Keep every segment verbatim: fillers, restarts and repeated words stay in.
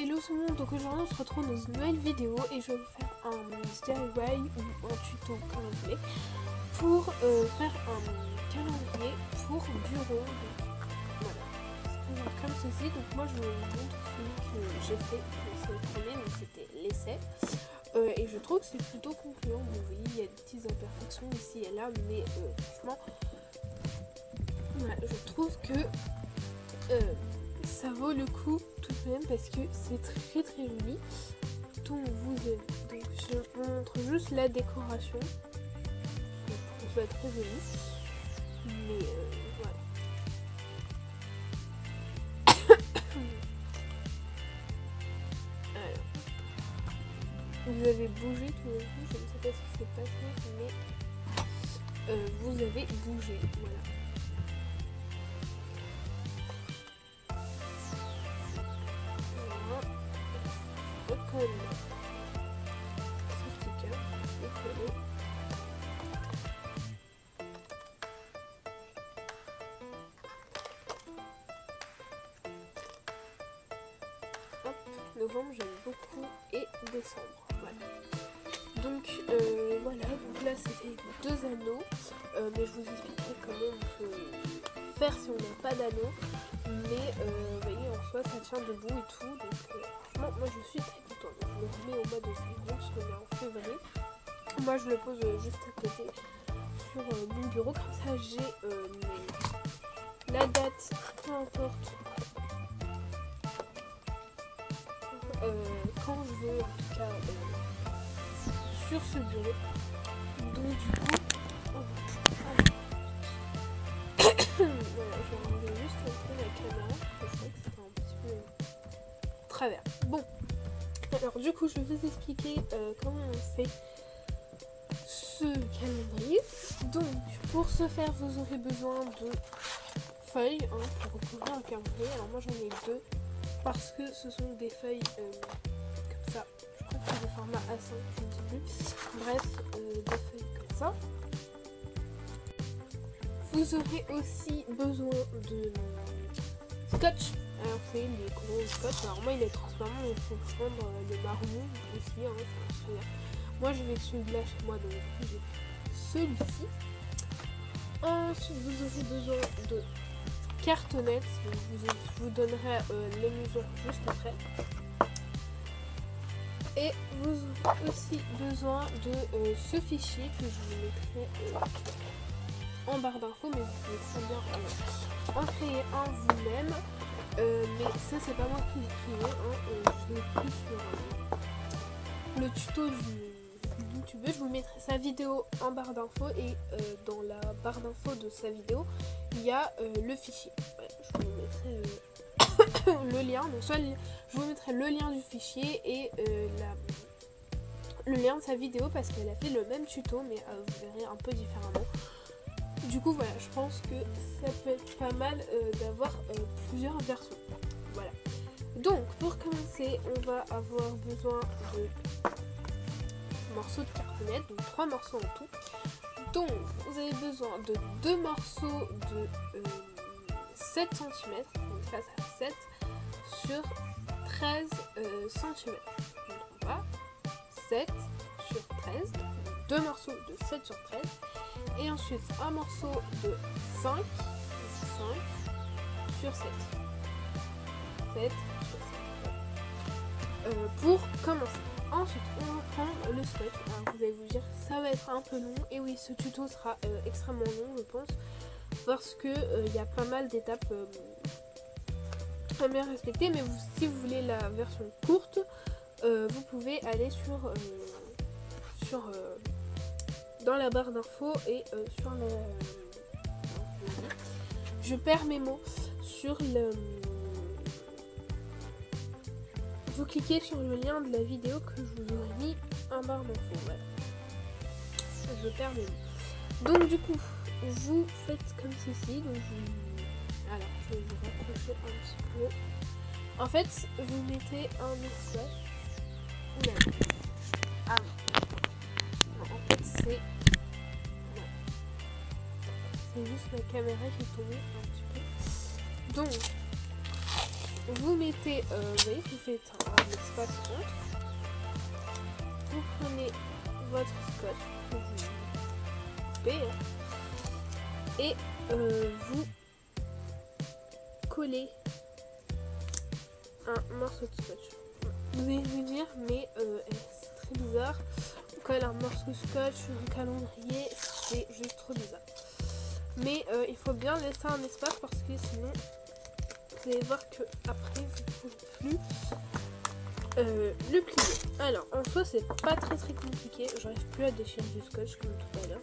Hello tout le monde, donc aujourd'hui on se retrouve dans une nouvelle vidéo et je vais vous faire un D I Y ou un tuto comme vous voulez pour euh, faire un calendrier pour bureau. Donc voilà, c'est présente comme ceci. Donc moi je vous montre celui que j'ai fait, c'est le premier, donc c'était l'essai. Euh, et je trouve que c'est plutôt concluant. Bon, vous voyez, il y a des petites imperfections ici et là, mais euh, franchement, voilà, je trouve que euh, ça vaut le coup tout de même parce que c'est très très joli. Donc vous avez, donc je vous montre juste la décoration. Je trouve ça très joli. Mais euh, voilà. Alors, vous avez bougé tout d'un coup, je ne sais pas ce qui s'est passé, mais euh, vous avez bougé, voilà. Recolle ce sticker, je vais coller. Hop, novembre j'aime beaucoup et décembre, voilà. Donc euh, voilà, donc là ça fait deux anneaux, euh, mais je vous expliquerai comment on peut faire si on n'a pas d'anneau. Mais euh, vous voyez, en soi ça tient debout et tout, donc euh, franchement moi je suis très contente. Donc, je le remets au mois de février parce qu'on est en février. Moi je le pose euh, juste à côté sur euh, mon bureau, comme ça j'ai euh, mes... la date, peu importe, euh, quand je veux, en tout cas euh, sur ce bureau. Donc du coup, oh, oh. Voilà, je vais juste un peu la caméra parce que je crois que c'était un petit peu travers. Bon, alors du coup je vais vous expliquer euh, comment on fait ce calendrier. Donc pour ce faire vous aurez besoin de feuilles hein, pour recouvrir un calendrier. Alors moi j'en ai deux parce que ce sont des feuilles euh, comme ça. Je crois que c'est le format A cinq, je ne sais plus. Bref, euh, des feuilles comme ça. Vous aurez aussi besoin de scotch. Alors c'est les gros scotch. Alors moi il est transparent, il faut prendre le marron aussi. Hein, ça moi je vais celui-là chez moi, donc j'ai celui-ci. Ensuite vous aurez besoin de cartonnettes. Donc, je, vous, je vous donnerai euh, les mesures juste après. Et vous aurez aussi besoin de euh, ce fichier que je vous mettrai euh, en barre d'infos, mais vous pouvez très bien euh, en créer un vous-même. Euh, mais ça c'est pas moi qui l'ai créé, hein. euh, je l'ai pris sur euh, le tuto du, du YouTube. Je vous mettrai sa vidéo en barre d'infos et euh, dans la barre d'infos de sa vidéo il y a euh, le fichier. Ouais, je vous mettrai euh, le lien. Donc soit le, je vous mettrai le lien du fichier et euh, la, le lien de sa vidéo parce qu'elle a fait le même tuto mais euh, vous verrez un peu différemment. Du coup voilà, je pense que ça peut être pas mal euh, d'avoir euh, plusieurs versions. Voilà. Donc pour commencer, on va avoir besoin de morceaux de cartonnette, donc trois morceaux en tout. Donc vous avez besoin de deux morceaux de euh, sept centimètres, donc là ça fait sept, sur treize euh, centimètres. Donc on va sept sur treize, deux morceaux de sept sur treize. Et ensuite un morceau de cinq, cinq sur sept. sept sur sept. Euh, pour commencer. Ensuite on va prendre le scotch. Alors vous allez vous dire ça va être un peu long. Et oui, ce tuto sera euh, extrêmement long je pense. Parce que il euh, y a pas mal d'étapes euh, à bien respecter. Mais vous, si vous voulez la version courte, euh, vous pouvez aller sur... Euh, sur euh, dans la barre d'infos et euh, sur la... Je perds mes mots. Sur le... Vous cliquez sur le lien de la vidéo que je vous aurais mis en barre d'infos. Voilà. Je perds mes mots. Donc du coup, vous faites comme ceci. Donc vous... Alors, je vais vous rapprocher un petit peu. En fait, vous mettez un espace. Oula. Ah non. En fait, c'est... C'est juste ma caméra qui est tombée un petit peu. Donc, vous mettez, euh, vous voyez, vous faites un espace contre. Vous prenez votre scotch que vous coupez et euh, vous collez un morceau de scotch. Vous allez me dire, mais euh, c'est très bizarre. On colle un morceau de scotch sur un calendrier, c'est juste trop bizarre. Mais euh, il faut bien laisser un espace parce que sinon, vous allez voir que après vous ne pouvez plus euh, le plier. Alors, en soi, c'est pas très très compliqué. J'arrive plus à déchirer du scotch comme tout à l'heure.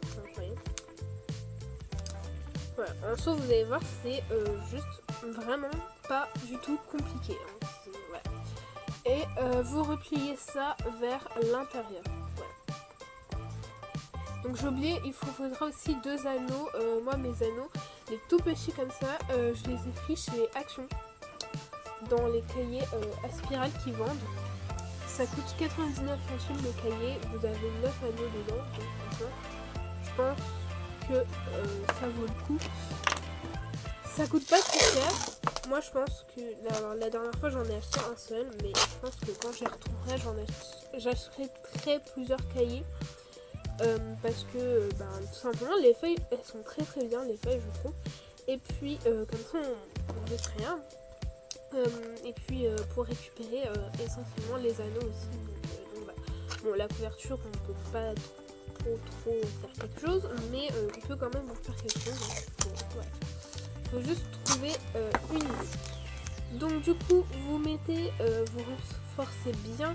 Voilà, en soi, vous allez voir, c'est euh, juste vraiment pas du tout compliqué. Hein. Voilà. Et euh, vous repliez ça vers l'intérieur. Voilà. Donc j'ai oublié, il vous faudra aussi deux anneaux. Euh, moi, mes anneaux, les tout petits comme ça, euh, je les ai pris chez Action. Dans les cahiers euh, à spirale qui vendent. Ça coûte quatre-vingt-dix-neuf centimes le cahier. Vous avez neuf anneaux dedans. Donc, je pense que euh, ça vaut le coup. Ça coûte pas très cher. Moi je pense que la, la dernière fois j'en ai acheté un seul, mais je pense que quand j'y retournerai j'achèterai très plusieurs cahiers euh, parce que ben, tout simplement les feuilles elles sont très très bien, les feuilles je trouve, et puis euh, comme ça on ne risque rien, euh, et puis euh, pour récupérer euh, essentiellement les anneaux aussi. Donc, euh, donc, bah. Bon, la couverture on peut pas trop trop faire quelque chose, mais euh, on peut quand même en faire quelque chose. Bon, ouais. Faut juste trouver euh, une idée. Donc du coup vous mettez, euh, vous renforcez bien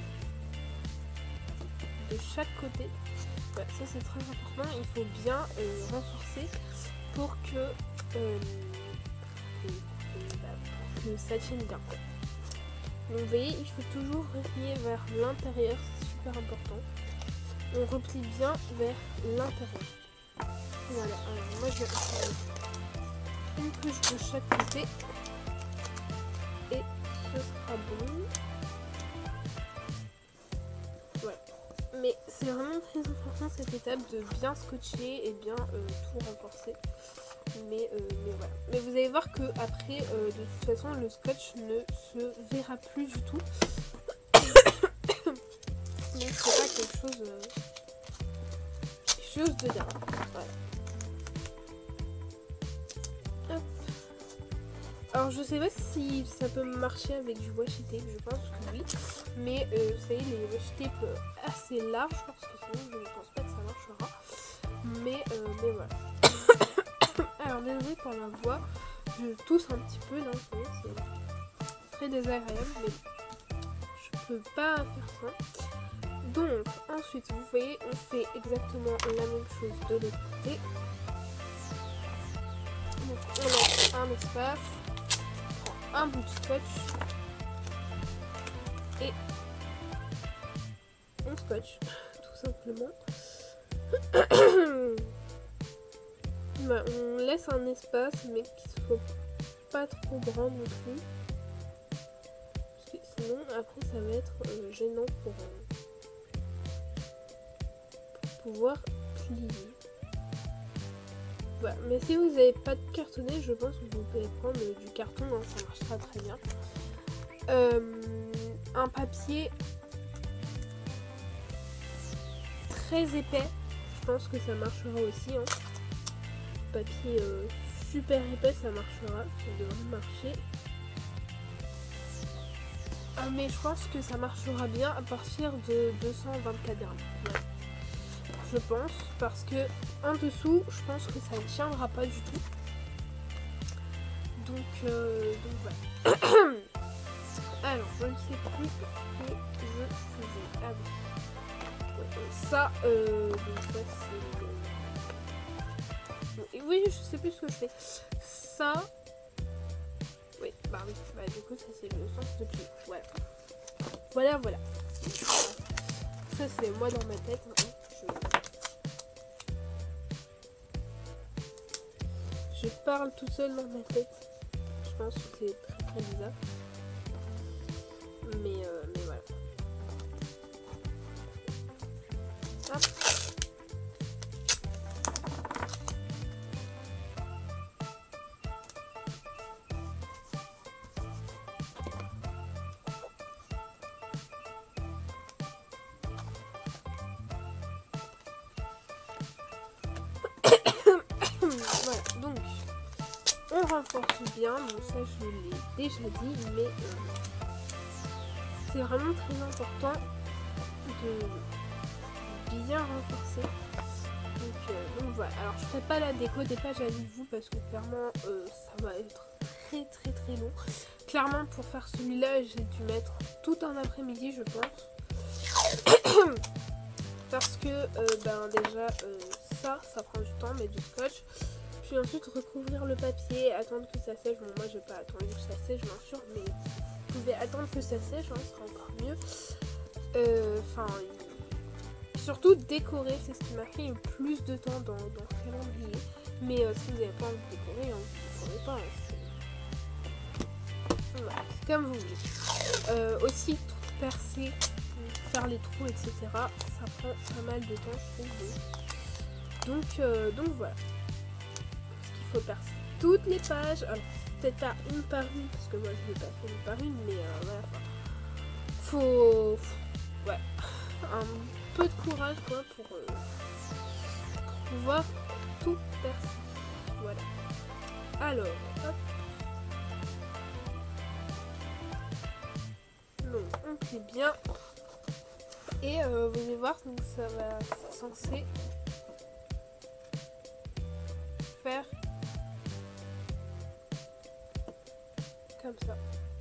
de chaque côté. Ouais, ça c'est très important, il faut bien euh, renforcer pour que, euh, que, que, bah, pour que ça tienne bien. Donc vous voyez, il faut toujours replier vers l'intérieur, c'est super important. On replie bien vers l'intérieur. Voilà, alors moi je vais faire une couche de chaque côté et ce sera bon. Voilà. Mais c'est vraiment très important cette étape de bien scotcher et bien euh, tout renforcer. Mais, euh, mais voilà. Mais vous allez voir que après, euh, de toute façon, le scotch ne se verra plus du tout. Donc c'est pas quelque chose, euh, quelque chose de bien. Voilà. Alors je sais pas si ça peut marcher avec du washi tape, je pense que oui. Mais euh, vous savez, les washi tape assez larges, parce que sinon je ne pense pas que ça marchera. Mais, euh, mais voilà. Alors désolé pour la voix, je tousse un petit peu là, c'est très désagréable, mais je peux pas faire ça. Donc ensuite, vous voyez, on fait exactement la même chose de l'autre côté. Donc on laisse un espace. Un bout de scotch et on scotch tout simplement. Bah, on laisse un espace mais qu'il ne soit pas trop grand non plus, parce que sinon après ça va être euh, gênant pour, euh, pour pouvoir plier. Voilà. Mais si vous n'avez pas de cartonnet, je pense que vous pouvez prendre du carton, hein, ça marchera très bien. Euh, un papier très épais, je pense que ça marchera aussi. Hein. Papier euh, super épais, ça marchera, ça devrait marcher. Ah, mais je pense que ça marchera bien à partir de deux cent vingt-quatre grammes. Ouais. Je pense, parce que en dessous, je pense que ça ne tiendra pas du tout. Donc, euh, donc voilà. Alors, je ne sais plus ce que je faisais. Ah oui. Ça, euh, donc ça c'est... Bon, oui, je sais plus ce que je fais. Ça... Oui, bah oui. Bah du coup, ça c'est le sens de pied. Voilà. Voilà, voilà. Ça c'est moi dans ma tête. Hein. Je... je parle tout seul dans ma tête. Je pense que c'est très très bizarre. Mais, euh, mais voilà. Hop. renforce bien, bon ça je l'ai déjà dit, mais euh, c'est vraiment très important de bien renforcer. Donc, euh, donc voilà, alors je ferai pas la déco des pages avec vous parce que clairement euh, ça va être très très très long. Clairement pour faire celui-là j'ai dû mettre tout un après-midi je pense. Parce que euh, ben déjà euh, ça, ça prend du temps, mettre du scotch. Puis ensuite recouvrir le papier, attendre que ça sèche. Bon moi je vais pas attendre que ça sèche bien sûr, mais vous pouvez attendre que ça sèche, hein, ce sera encore mieux. Enfin, euh, surtout décorer, c'est ce qui m'a pris le plus de temps dans, dans le calendrier. Mais euh, si vous n'avez pas envie de décorer, hein, vous ne décorez pas. Hein, c'est voilà, comme vous voulez. Euh, aussi, tout percer, faire les trous, et cetera. Ça prend pas mal de temps, je trouve. Donc, euh, donc voilà. Il faut percer toutes les pages. Alors, peut-être pas une par une, parce que moi je ne vais pas faire une par une, mais euh, voilà. Faut, faut. Ouais. Un peu de courage, quoi, pour, euh, pour pouvoir tout percer. Voilà. Alors, hop. Donc, on plie bien. Et euh, vous allez voir, donc ça va, c'est censé faire comme ça.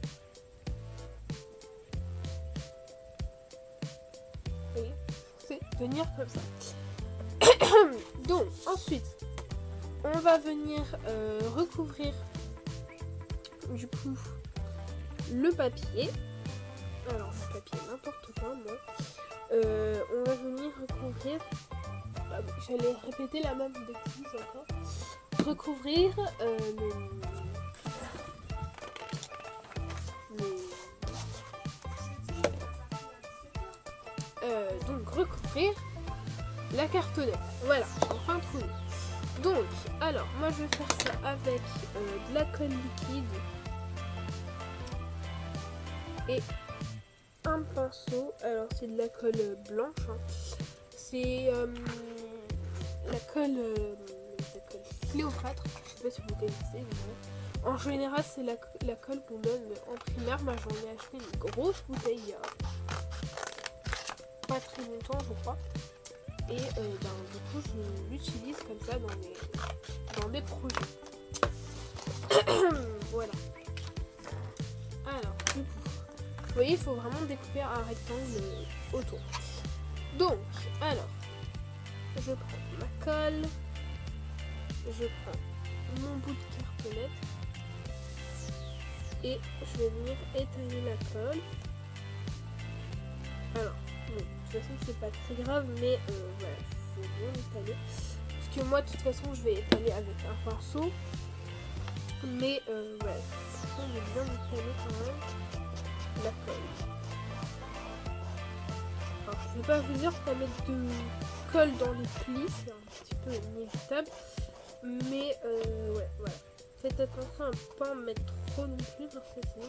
Et c'est venir comme ça. Donc ensuite, on va venir euh, recouvrir du coup le papier. Alors le papier n'importe quoi moi. Euh, on va venir recouvrir. Ah, j'allais répéter la même bêtise encore. Recouvrir euh, le, le euh, donc recouvrir la cartonnette. Voilà, j'ai enfin trouvé. Donc, alors, moi je vais faire ça avec euh, de la colle liquide et un pinceau. Alors, c'est de la colle blanche. Hein. C'est euh, la colle, euh, la colle Cléopâtre. Je sais pas si vous connaissez. Mais en général, c'est la, la colle qu'on donne en primaire. Moi, j'en ai acheté une grosse bouteille il y a pas très longtemps, je crois. Et euh, ben, du coup je l'utilise comme ça dans mes, dans mes projets. Voilà. Alors du coup, vous voyez, il faut vraiment découper un rectangle autour. Donc, alors, je prends ma colle, je prends mon bout de cartonnette et je vais venir étaler la colle. Alors, bon, de toute façon c'est pas très grave, mais euh, voilà, il faut bien étaler. Parce que moi de toute façon je vais étaler avec un pinceau. Mais euh, voilà, on va bien étaler quand même la colle. Alors je vais pas vous dire pas mettre de colle dans les plis, c'est un petit peu inévitable. Mais euh, ouais, voilà. Faites attention à ne pas en mettre trop non plus parce que sinon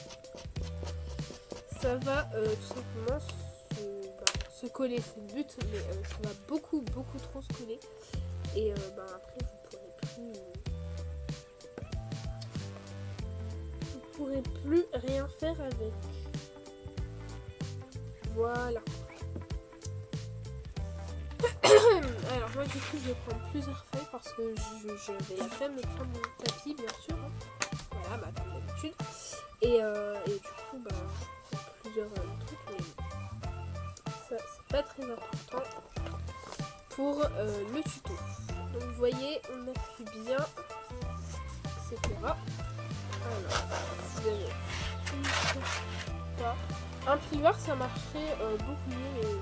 ça va euh, tout simplement se, bah, se coller, c'est le but, mais euh, ça va beaucoup beaucoup trop se coller et euh, bah, après vous pourrez plus vous pourrez plus rien faire avec. Voilà. Alors moi du coup je vais prendre plusieurs feuilles parce que j'avais la flemme de prendre mon tapis bien sûr, hein. Voilà, bah comme d'habitude, et, euh, et du coup bah plusieurs euh, trucs, mais ça c'est pas très important pour euh, le tuto. Donc vous voyez, on appuie bien, et cetera. Alors, vous avez pas un plioir, ça marcherait euh, beaucoup mieux, mais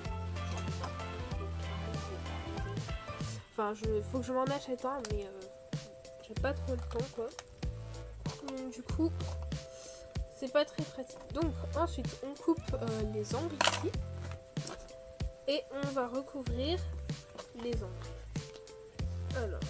enfin, je faut que je m'en achète un, mais euh, j'ai pas trop le temps quoi. Donc, du coup, c'est pas très pratique. Donc ensuite on coupe euh, les angles ici et on va recouvrir les angles. Alors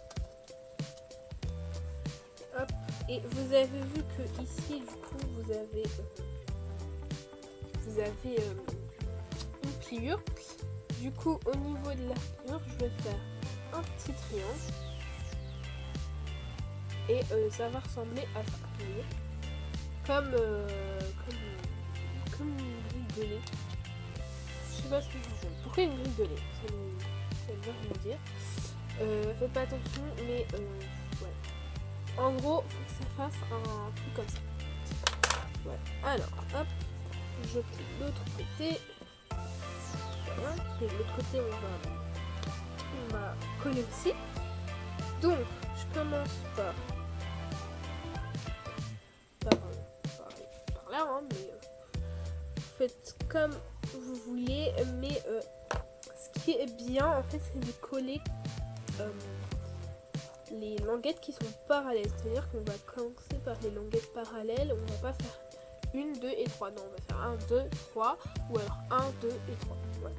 hop, et vous avez vu que ici du coup vous avez euh, vous avez euh, une pliure. Du coup au niveau de la pliure je vais faire un petit triangle et euh, ça va ressembler à ça, vous voyez, comme, euh, comme, comme une grille de lait. Je sais pas ce que je veux. Pourquoi une grille de lait? Ça me, ça me veut rien dire. Euh, faites pas attention, mais euh, ouais. En gros, faut que ça fasse un truc comme ça. Ouais. Alors, hop, je plie l'autre côté. Voilà. Et de l'autre côté, on va, on va coller aussi. Donc, je commence par, par, par, par là, hein, mais euh, vous faites comme vous voulez, mais euh, ce qui est bien, en fait, c'est de coller euh, les languettes qui sont parallèles. C'est-à-dire qu'on va commencer par les languettes parallèles, on va pas faire une, deux et trois. Non, on va faire un, deux, trois, ou alors un, deux et trois. Ouais.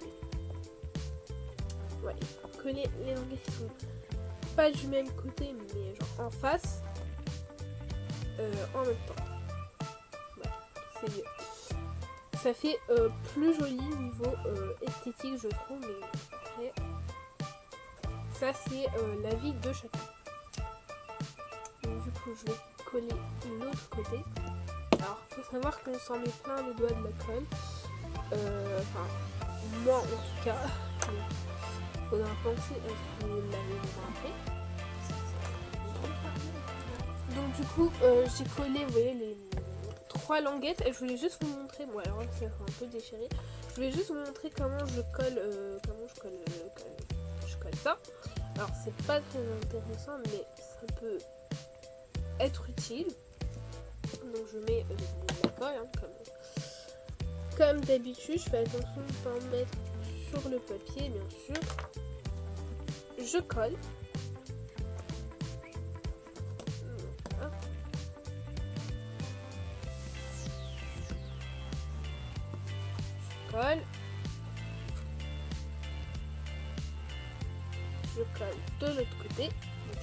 Ouais. Coller les languettes qui sont pas du même côté, mais genre en face, euh, en même temps. Ouais, c'est mieux. Ça fait euh, plus joli niveau euh, esthétique, je trouve, mais après, ça c'est euh, l'avis de chacun. Donc du coup, je vais coller l'autre côté. Alors, il faut savoir qu'on s'en met plein les doigts de la colle. Euh, enfin, moi en tout cas. Il faudra penser à ce que vous l'avez après. Donc du coup, euh, j'ai collé, vous voyez, les trois languettes. Et je voulais juste vous montrer, bon alors c'est un peu déchiré. Je voulais juste vous montrer comment je colle, euh, comment je colle, euh, colle, je colle ça. Alors c'est pas très intéressant, mais ça peut être utile. Donc je mets euh, de la colle, hein, comme, comme d'habitude. Je fais attention de ne pas en mettre sur le papier, bien sûr. Je colle. Voilà. Je colle. Je colle de l'autre côté. Donc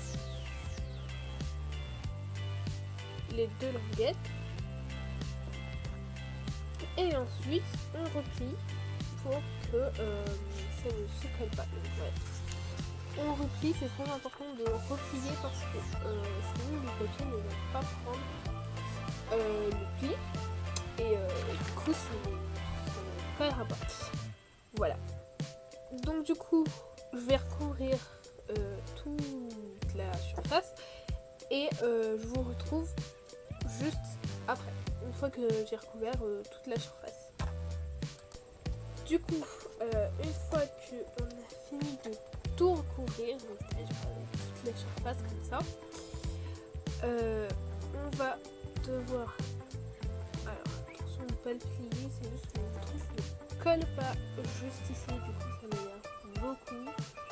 les, les deux languettes. Et ensuite, on replie pour que euh, ça ne se colle pas. Donc, ouais. On replie, c'est très important de replier parce que euh, sinon le papier ne va pas prendre euh, le pli et euh, du coup ça ne, ça ne collera pas. Voilà. Donc du coup, je vais recouvrir euh, toute la surface et euh, je vous retrouve juste après, une fois que j'ai recouvert euh, toute la surface. Du coup, euh, une fois qu'on a fini de tout recouvrir, donc c'est-à-dire toute la surface comme ça, euh, on va devoir, alors attention de ne pas le plier, c'est juste que le truc ne colle pas juste ici, du coup ça m'énerve beaucoup.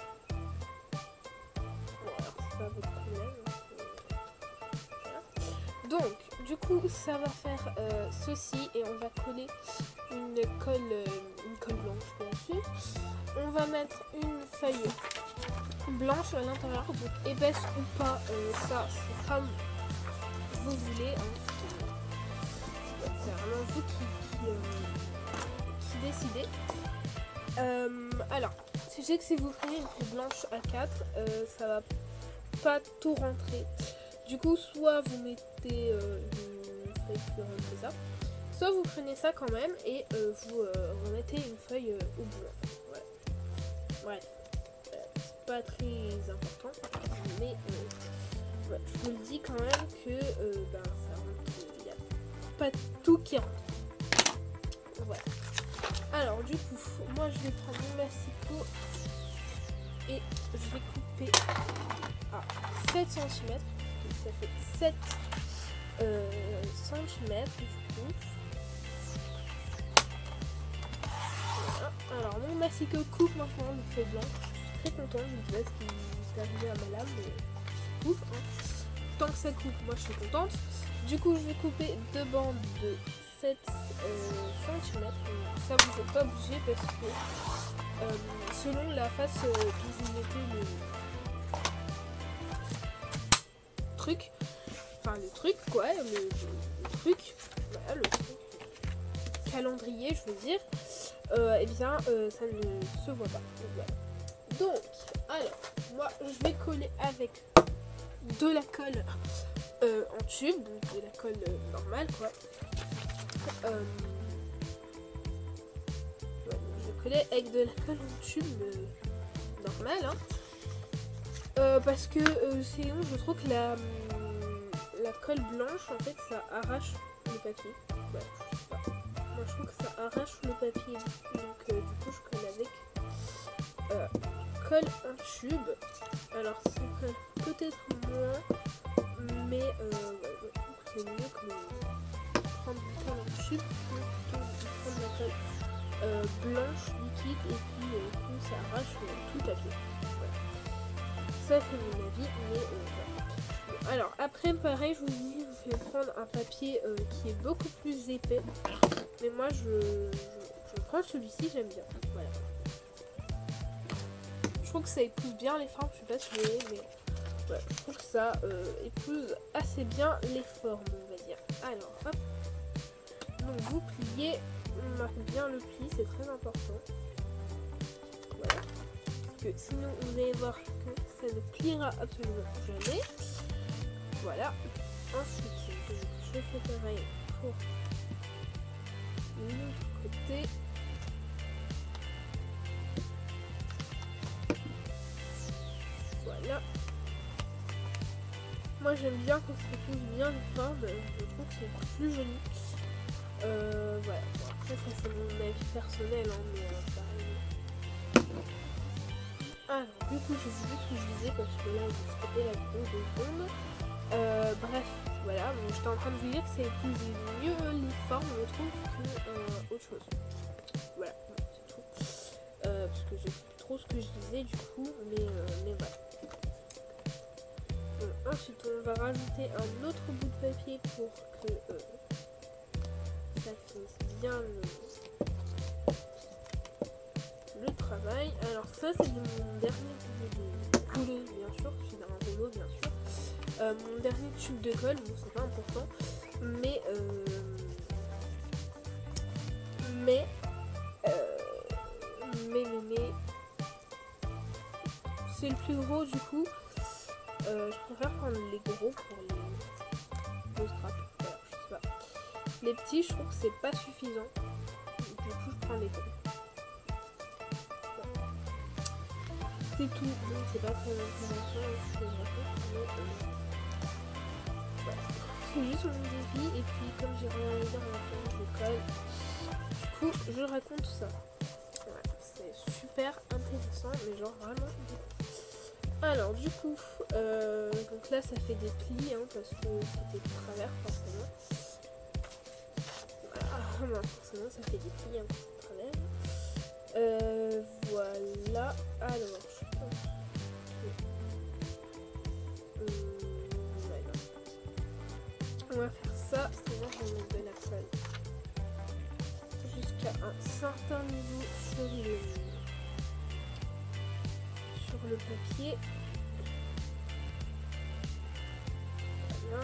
Bon alors c'est pas votre problème, voilà. Donc du coup ça va faire euh, ceci et on va coller une colle, euh, une colle blanche bien sûr. On va mettre une feuille blanche à l'intérieur, donc épaisse ou pas, euh, ça c'est comme vous voulez, hein. C'est vraiment vous qui, qui, euh, qui décidez. Euh, alors, je sais que si vous prenez une feuille blanche à quatre, euh, ça va pas tout rentrer. Du coup, soit vous mettez euh, une feuille plus ronde que ça, soit vous prenez ça quand même et euh, vous euh, remettez une feuille euh, au bout. En fait. Ouais. Bref, euh, c'est pas très important, mais euh, ouais, je vous le dis quand même que euh, ben, ça rentre, il n'y a pas tout qui rentre. Voilà. Alors du coup, moi je vais prendre mon massicot et je vais couper à sept centimètres. Ça fait sept euh, centimètres du coup. Alors mon massicot coupe maintenant le feu blanc. Je suis très contente, je ne sais pas ce qui est arrivé à ma lame, mais coupe. Hein. Tant que ça coupe, moi je suis contente. Du coup je vais couper deux bandes de sept centimètres. Ça vous n'êtes pas obligé parce que euh, selon la face euh, que vous mettez le truc, enfin le truc quoi, le, le, le truc, voilà le truc, calendrier je veux dire. Euh, et eh bien euh, ça ne se voit pas. Donc, voilà. Donc alors moi je vais coller avec de la colle euh, en tube, donc de la colle euh, normale quoi. Euh, ouais, je collais avec de la colle en tube euh, normale, hein. euh, parce que euh, sinon je trouve que la, la colle blanche en fait ça arrache le papier. Ouais, je sais pas. Moi je trouve que ça arrache le papier, donc euh, du coup je colle avec euh, colle en tube. Alors ça colle peut-être moins, mais euh, ouais, je trouve que c'est mieux que de prendre du colle en tube que plutôt de prendre la colle euh, blanche liquide et puis euh, que ça arrache euh, tout le papier. Voilà. Ça c'est mon avis, mais euh, voilà. Bon, alors après pareil, je vous dis, je vais prendre un papier euh, qui est beaucoup plus épais, mais moi je, je, je prends celui-ci, j'aime bien. Voilà. Je trouve que ça épouse bien les formes, je sais pas si vous voyez, mais ouais, je trouve que ça euh, épouse assez bien les formes, on va dire. Alors, hop. Donc vous pliez, on marque bien le pli, c'est très important. Voilà. Parce que sinon, vous allez voir que ça ne pliera absolument jamais. Voilà. Ensuite, je fais pareil pour l'autre côté. Voilà. Moi j'aime bien quand ça épouse bien les formes, je trouve que c'est plus joli. Euh, voilà. Bon, après ça c'est mon avis personnel, hein, mais euh, pareil. Alors du coup je sais plus ce que je disais parce que là j'ai stoppé la vidéo deux secondes. Euh, bref, voilà, bon, j'étais en train de vous dire que ça épouse mieux les formes, je trouve, que euh, autre chose. Voilà, bon, c'est tout. Euh, parce que je sais plus trop ce que je disais du coup, mais, euh, mais voilà. Bon, ensuite, on va rajouter un autre bout de papier pour que euh, ça finisse bien le, le travail. Alors ça, c'est mon dernier bout de couleur, bien sûr, je suis dans un rouleau, bien sûr. Euh, mon dernier tube de colle, bon c'est pas important, mais euh, mais, euh, mais mais mais c'est le plus gros du coup. Euh, je préfère prendre les gros pour les, les straps. Voilà, je sais pas. Les petits, je trouve que c'est pas suffisant. Du coup, je prends les gros. Voilà. C'est tout. Donc c'est pas très intéressant, je fais mais euh, c'est juste mon défi et puis comme j'ai rien à dire à la fin je colle. Du coup je raconte ça. Voilà, c'est super intéressant mais genre vraiment beaucoup. Alors du coup euh, donc là ça fait des plis hein, parce que c'était de travers forcément. Voilà, forcément ça fait des plis un peu de travers. Euh, voilà. Alors je pense on va faire ça, c'est-à-dire qu'on met de la colle jusqu'à un certain niveau sur le, sur le papier. Voilà.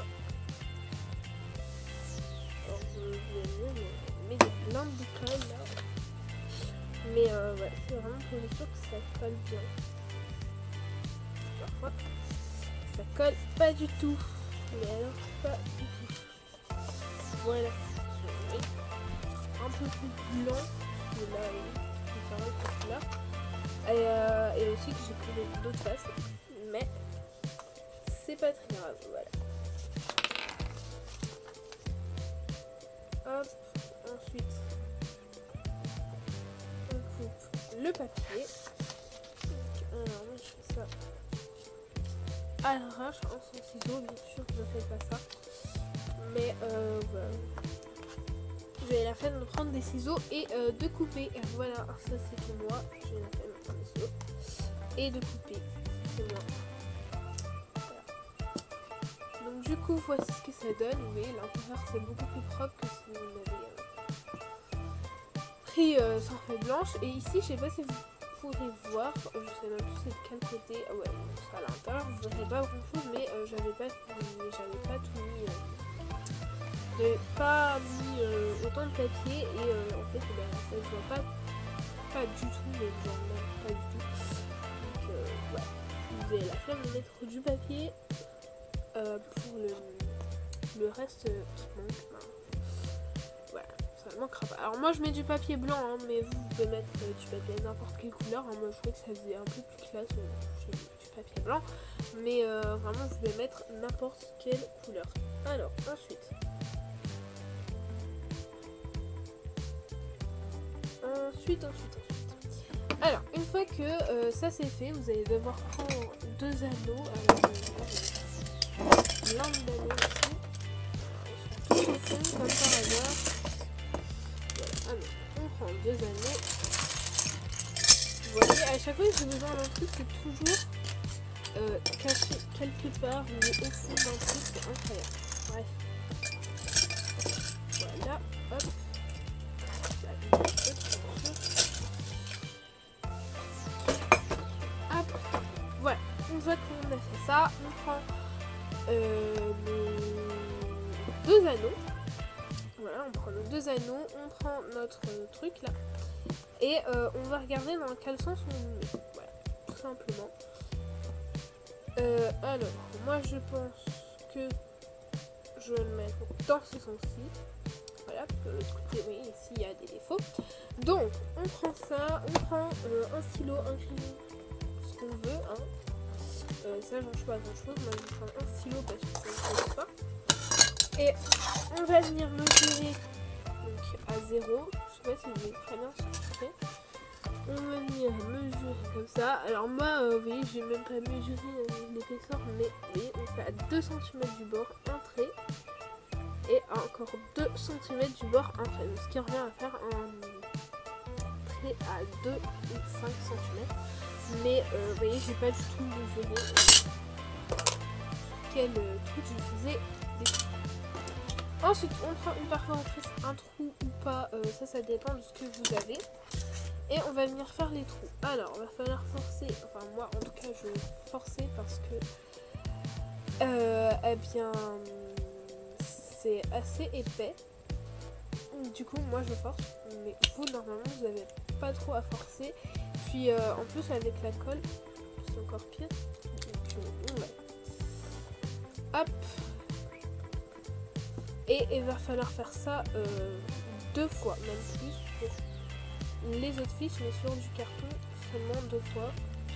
Alors je vais mieux, mais il y a plein de colle là. Mais euh, ouais, c'est vraiment pour être sûr que ça colle bien. Parfois, ça colle pas du tout. Mais alors pas du tout. Voilà. Un peu plus blanc. Que là, c'est pareil que là. Et, euh, et aussi que j'ai pris d'autres faces. Mais c'est pas très grave. Voilà. Hop. Ensuite, on coupe le papier. Alors moi je fais ça à l'arrache en sans ciseaux, bien sûr je ne fais pas ça, mais euh, voilà. J'ai la flemme de prendre des ciseaux et euh, de couper. Et voilà, ça c'est pour moi, j'ai la flemme de prendre des ciseaux et de couper, c'est moi. Voilà. Donc du coup voici ce que ça donne, mais l'intérieur c'est beaucoup plus propre que si on avait euh, pris euh, sans feuille blanche. Et ici je sais pas si vous pourrez voir, je sais même plus c'est de quel côté, ah ouais, c'est à l'intérieur, vous verrez pas grand chose, mais euh, j'avais pas, j'avais pas tout mis, euh, j'avais pas mis euh, autant de papier et euh, en fait bah, ça se voit pas, pas du tout, mais genre même pas du tout, donc euh, ouais, vous avez la flemme de mettre du papier, euh, pour le, le reste euh, qui manque, ben, voilà, ça ne manquera pas. Alors moi je mets du papier blanc, hein, mais vous, vous pouvez mettre euh, du papier n'importe quelle couleur. Hein. Moi je trouvais que ça faisait un peu plus classe, donc j'ai mis du papier blanc. Mais euh, vraiment vous pouvez mettre n'importe quelle couleur. Alors ensuite... Ensuite, ensuite, ensuite. Alors, une fois que euh, ça c'est fait, vous allez devoir prendre deux anneaux. Alors, euh, l'un d'anneaux ici. Tout au fond, comme par hasard. Voilà, alors, on prend deux anneaux. Vous voyez, à chaque fois que j'ai besoin d'un truc, c'est toujours euh, caché quelque part ou au fond d'un truc, c'est incroyable. Bref. Voilà, hop. Hop, voilà, une fois qu'on a fait ça, on prend euh, nos deux anneaux. Voilà, on prend nos deux anneaux, on prend notre euh, truc là, et euh, on va regarder dans quel sens on le met. Voilà, tout simplement. Euh, alors, moi je pense que je vais le mettre dans ce sens-ci. Voilà, parce que l'autre côté, oui, ici il y a des défauts. Donc, on prend ça, on prend euh, un stylo, un crayon, ce qu'on veut. Hein. Euh, ça, j'en change pas grand chose. Moi, je vais prendre un stylo parce que ça ne se pas. Et on va venir mesurer donc, à zéro. Je sais pas si vous voyez très bien ce que je fais. On va venir mesurer comme ça. Alors, moi, euh, vous voyez, j'ai même pas mesuré euh, l'épaisseur, mais vous voyez, on fait à deux centimètres du bord un trait. Et encore deux centimètres du bord un trait, ce qui revient à faire un trait à deux virgule cinq centimètres. Mais euh, vous voyez, j'ai pas du tout mesuré euh, quel euh, truc je faisais des trous. Ensuite, on prend une perforatrice, un trou ou pas, euh, ça, ça dépend de ce que vous avez. Et on va venir faire les trous. Alors, il va falloir forcer, enfin moi en tout cas, je vais forcer parce que, euh, eh bien... c'est assez épais, du coup moi je force, mais vous normalement vous n'avez pas trop à forcer, puis euh, en plus avec la colle c'est encore pire. Donc, ouais. Hop, et il va falloir faire ça euh, deux fois, même plus pour les autres fiches, mais sur du carton seulement deux fois,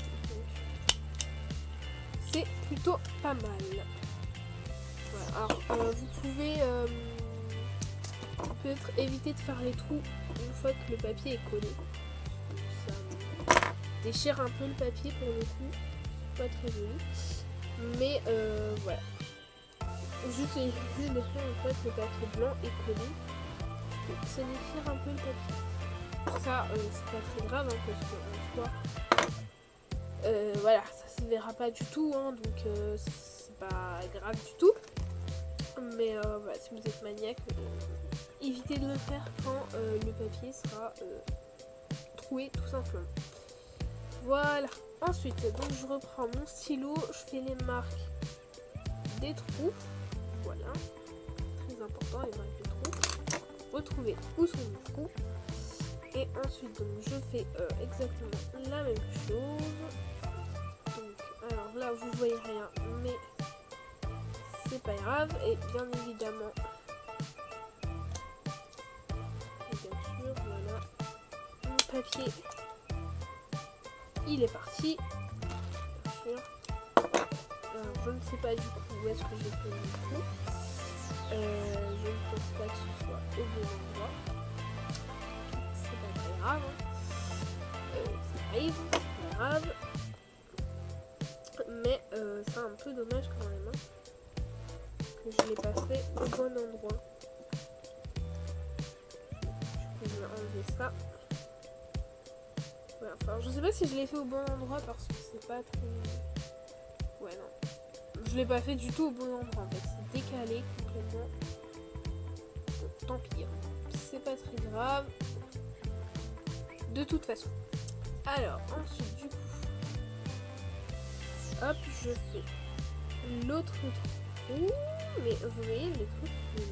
c'est plutôt pas mal. Voilà. Alors euh, vous pouvez euh, peut-être éviter de faire les trous une fois que le papier est collé. Ça déchire un peu le papier pour le coup, c'est pas très joli. Mais euh, voilà. Juste éviter de faire une fois que le papier blanc est collé. Ça déchire un peu le papier. Ça euh, c'est pas très grave hein, parce qu'en soi euh, voilà, ça se verra pas du tout hein, donc euh, c'est pas grave du tout. Mais euh, voilà, si vous êtes maniaque, euh, évitez de le faire quand euh, le papier sera euh, troué tout simplement. Voilà. Ensuite, donc je reprends mon stylo, je fais les marques des trous. Voilà. Très important, les marques des trous. Retrouver où sont les trous. Et ensuite, donc je fais euh, exactement la même chose. Donc, alors là, vous voyez rien, mais c'est pas grave. Et bien évidemment, et bien sûr, voilà, mon papier, il est parti. Bien sûr. Alors, je ne sais pas du coup où est-ce que j'ai fait mon trou. Euh, je ne pense pas que ce soit au bon endroit. C'est pas très grave. Euh, ça arrive, c'est pas grave. Mais euh, c'est un peu dommage quand même hein, que je l'ai pas fait au bon endroit. Du coup, je vais enlever ça. Ouais, enfin, je sais pas si je l'ai fait au bon endroit parce que c'est pas très. Ouais, non. Je l'ai pas fait du tout au bon endroit en fait. C'est décalé complètement. Bon, tant pis. Hein. C'est pas très grave. De toute façon. Alors, ensuite, du coup. Hop, je fais l'autre trou. Mais vous voyez, les trucs. C'est...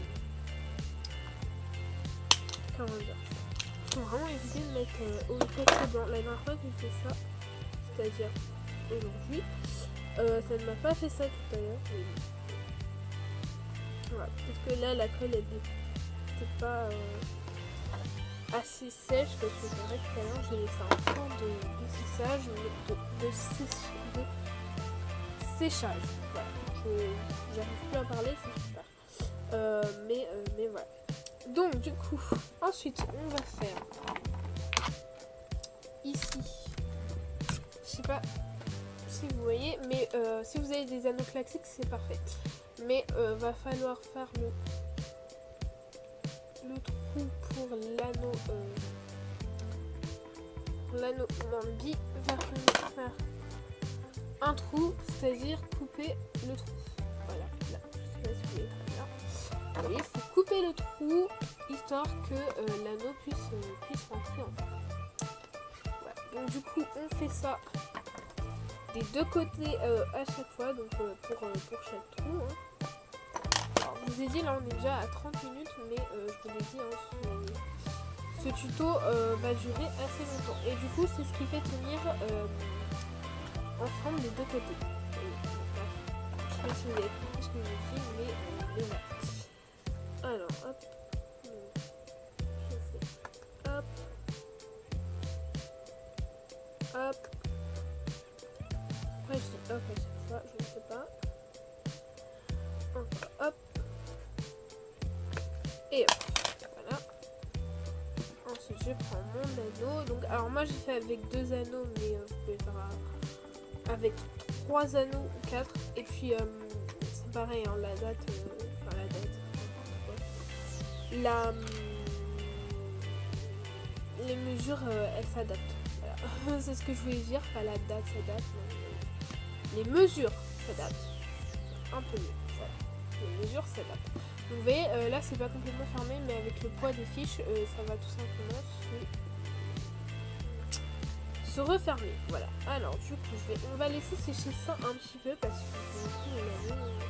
Comment dire ça? Il faut vraiment éviter de mettre euh, au papier blanc. La dernière fois que j'ai fait ça, c'est-à-dire aujourd'hui, Euh, ça ne m'a pas fait ça tout à l'heure. Mais... voilà. Parce que là, la colle, elle n'était pas euh, assez sèche. Parce que c'est vrai que tout à l'heure, j'ai laissé un temps de décissage, de, de, séch... de séchage. Voilà. Je n'arrive plus à parler, c'est super. Euh, mais, euh, mais voilà. Donc, du coup, ensuite, on va faire ici. Je sais pas si vous voyez, mais euh, si vous avez des anneaux classiques, c'est parfait. Mais euh, va falloir faire le, le trou pour l'anneau. Euh, l'anneau Mambi va falloir faire un trou, c'est-à-dire couper le trou. Voilà, là, je sais pas si vous voyez très bien. Vous voyez, il faut couper le trou histoire que euh, l'anneau puisse, euh, puisse rentrer en fait. Voilà. Donc du coup, on fait ça des deux côtés euh, à chaque fois, donc euh, pour, euh, pour chaque trou. Hein. Alors, je vous ai dit, là on est déjà à trente minutes, mais euh, je vous l'ai dit, hein, ce, ce tuto euh, va durer assez longtemps. Et du coup, c'est ce qui fait tenir euh, ensemble les deux côtés. Et, bref, je sais pas si vous avez compris ce que j'ai dit, mais, euh, mais voilà. Alors, hop. Je fais hop. Hop. Après, je dis hop à chaque fois, je ne sais pas. Encore hop. Et hop. Voilà. Ensuite, je prends mon anneau. Donc, alors moi, j'ai fait avec deux anneaux, mais euh, vous pouvez faire avec trois anneaux ou quatre. Et puis, euh, c'est pareil, hein, la date. Euh, enfin, la date. La, les mesures, euh, elles s'adaptent. Voilà. C'est ce que je voulais dire, pas la date s'adapte, mais les mesures s'adaptent. Un peu mieux. Voilà. Les mesures s'adaptent. Donc vous voyez, euh, là c'est pas complètement fermé, mais avec le poids des fiches, euh, ça va tout simplement se, se refermer. Voilà. Alors du coup, je vais, on va laisser sécher ça un petit peu parce que du coup, on est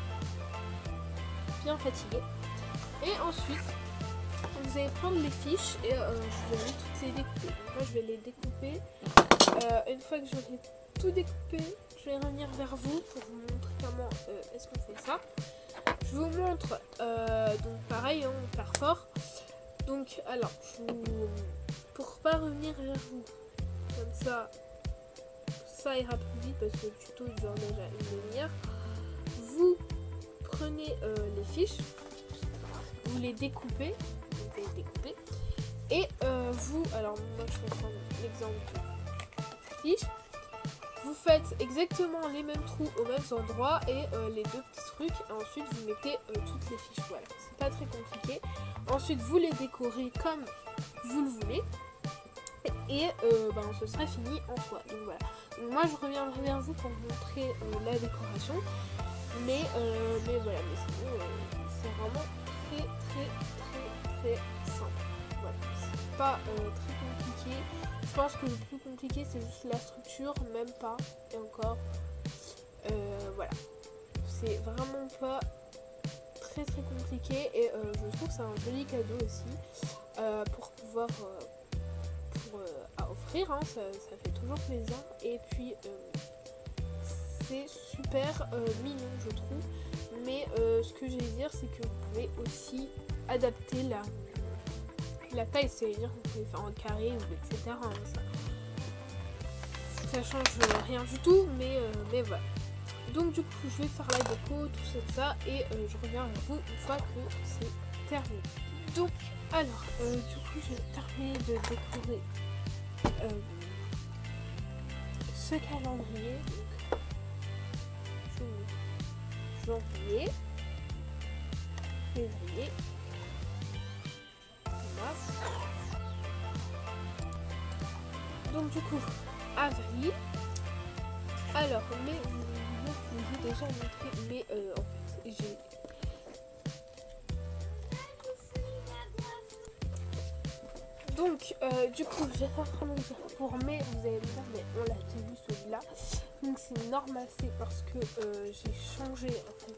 bien fatigué. Et ensuite, vous allez prendre les fiches et euh, je vais toutes les découper. Donc moi je vais les découper. Euh, une fois que j'aurai tout découpé, je vais revenir vers vous pour vous montrer comment euh, est-ce qu'on fait ça. Je vous montre, euh, donc pareil, hein, on perd fort. Donc alors, je vous, pour pas revenir vers vous, comme ça, ça ira plus vite parce que le tuto dure déjà une demi-heure. Vous prenez euh, les fiches, vous les découpez. Découpé et euh, vous, alors moi je vais prendre l'exemple de fiche, vous faites exactement les mêmes trous aux mêmes endroits et euh, les deux petits trucs et ensuite vous mettez euh, toutes les fiches. Voilà, c'est pas très compliqué. Ensuite vous les décorez comme vous le voulez et euh, ben, ce sera fini en soi. Donc voilà, donc, moi je reviendrai vers vous pour vous montrer euh, la décoration, mais, euh, mais voilà, mais sinon euh, c'est vraiment très très très très simple. Voilà, c'est pas euh, très compliqué. Je pense que le plus compliqué c'est juste la structure, même pas, et encore euh, voilà, c'est vraiment pas très très compliqué et euh, je trouve que c'est un joli cadeau aussi euh, pour pouvoir euh, pour, euh, à offrir, hein, ça, ça fait toujours plaisir et puis euh, c'est super euh, mignon je trouve, mais euh, ce que je vais dire c'est que vous pouvez aussi adapter la, la taille, c'est-à-dire que vous pouvez faire en carré ou et cetera. Hein, ça, ça change rien du tout, mais, euh, mais voilà. Donc du coup je vais faire la déco, tout ça, tout ça et euh, je reviens avec vous une fois que c'est terminé. Donc alors, euh, du coup j'ai terminé de décorer euh, ce calendrier. Donc, janvier, février, mars. Donc du coup, avril. Alors, mais je vous ai déjà montré, mais euh, en fait, j'ai... Donc, euh, du coup, j'ai pas vraiment dire pour mai, vous allez me dire, mais on l'a déjà vu celui-là. Donc c'est normal, c'est parce que euh, j'ai changé en fait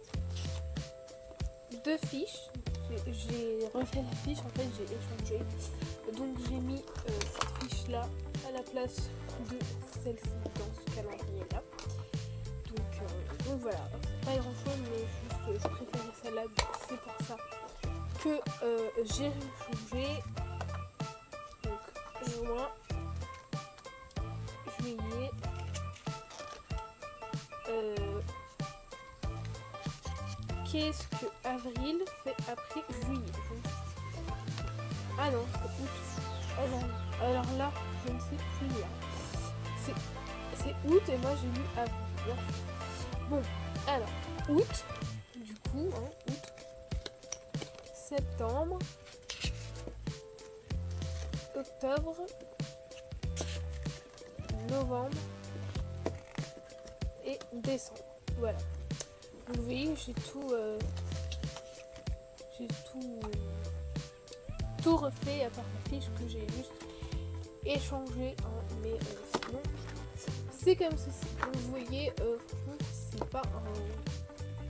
de fiche. J'ai refait la fiche, en fait j'ai échangé. Donc j'ai mis euh, cette fiche là à la place de celle-ci dans ce calendrier là. Donc euh, Donc voilà, pas grand chose, mais juste euh, je préférais celle-là, c'est pour ça que euh, j'ai changé. Donc juin, juillet, euh, qu'est-ce que avril fait après juillet? Ah non, c'est août. Alors, alors là, je ne sais plus lire. C'est, c'est août et moi j'ai lu avril. Bon, alors, août, du coup, hein, août, septembre, octobre, novembre et décembre. Voilà. Vous voyez, j'ai tout, euh, j'ai tout, tout refait à part la fiche que j'ai juste échangé, hein, mais euh, sinon c'est comme ceci. Donc vous voyez, euh, franchement, c'est pas un.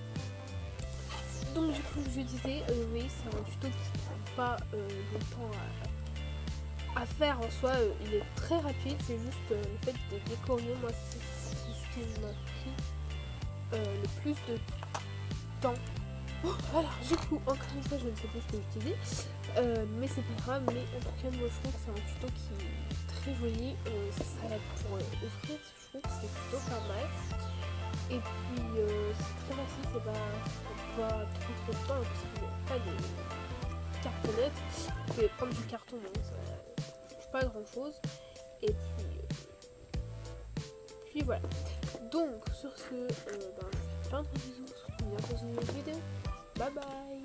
Donc du coup, je disais, euh, oui, c'est un tuto qui prend pas euh, longtemps à, à faire en soi. Euh, il est très rapide. C'est juste euh, le fait de décorer. Moi, c'est ce qui m'a pris euh, le plus de temps. Oh, alors, du coup, encore une fois, je ne sais pas ce que j'utilise, euh, mais c'est pas grave. Mais en tout cas, moi, je trouve que c'est un tuto qui est très joli. Euh, ça pour euh, offrir, je trouve que c'est plutôt pas mal. Et puis, euh, c'est très facile, c'est pas, pas trop trop de temps parce qu'il n'y a pas de cartonnette. Vous pouvez prendre du carton, donc ça pas grand chose. Et puis, euh, puis voilà. Donc, sur ce, euh, ben, je vous fais plein de bisous. On se retrouve bientôt dans une nouvelle vidéo. Bye bye.